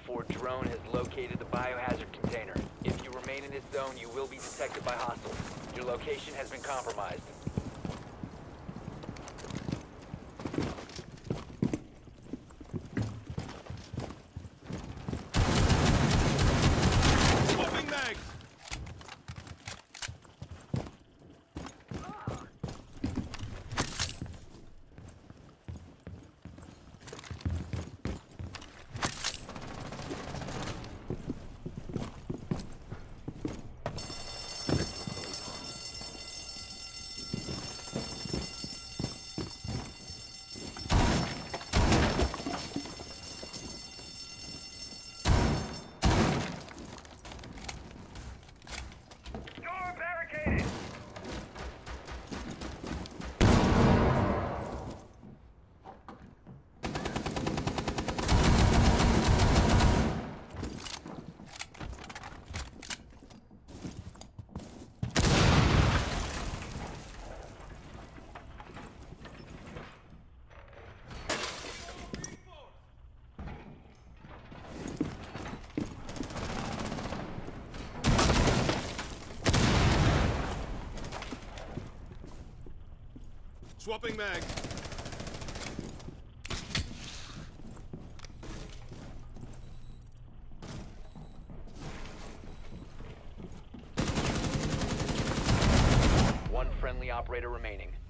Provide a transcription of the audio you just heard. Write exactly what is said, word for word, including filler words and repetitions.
four drone has located the biohazard container. If you remain in this zone, you will be detected by hostiles. Your location has been compromised. Swapping mags! Swapping mag. One friendly operator remaining.